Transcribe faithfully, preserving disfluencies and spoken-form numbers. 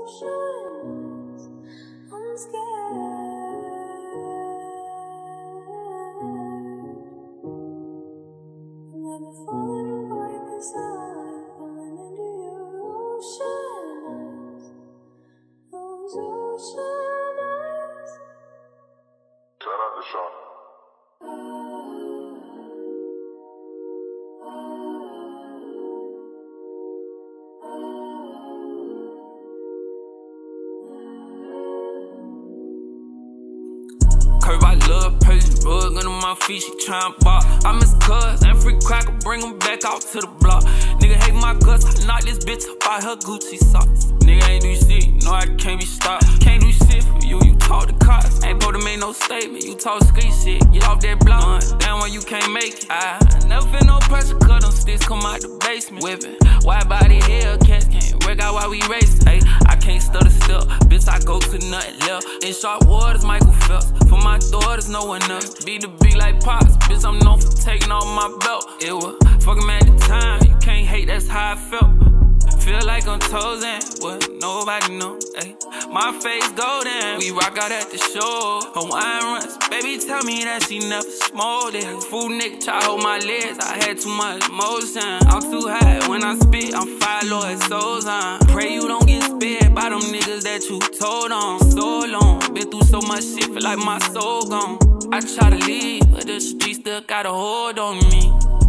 I'm scared. I'm never falling apart 'cause I've fallen into your ocean eyes. Those ocean eyes. Shout out to Sean. Curve, I love Persian rug under my feet, she tryna bop. I miss cuz and free cracker, bring them back out to the block. Nigga hate my guts, I knock this bitch up by her Gucci socks. Nigga ain't do shit, no I can't be stopped. Can't do shit for you, you talk the cops. Ain't supposed to make no statement, you talk street shit. Get off that block, damn well you can't make it. I never feel no pressure, cut them sticks come out the basement. Whippin', wide body Hellcats can't work out while we racing. Ay, I can't stutter still, bitch I go to nothing left. In sharp waters, Michael Phelps. For my daughters, no one else. Beat the beat like Pops, bitch I'm known for taking off my belt. It was fucking at the time, you can't hate, that's how I felt. Feel like I'm chosen, what nobody know. Ay, my face golden, we rock out at the show. Hawaiian runs, baby tell me that she never smoked it. Fool nigga try hold my legs, I had too much emotion. I'm too high when I spit, I'm fire Lord souls on. Pray you don't get spared by them niggas that you told on. So long, been through so much shit, feel like my soul gone. I try to leave, but the streets still got a hold on me.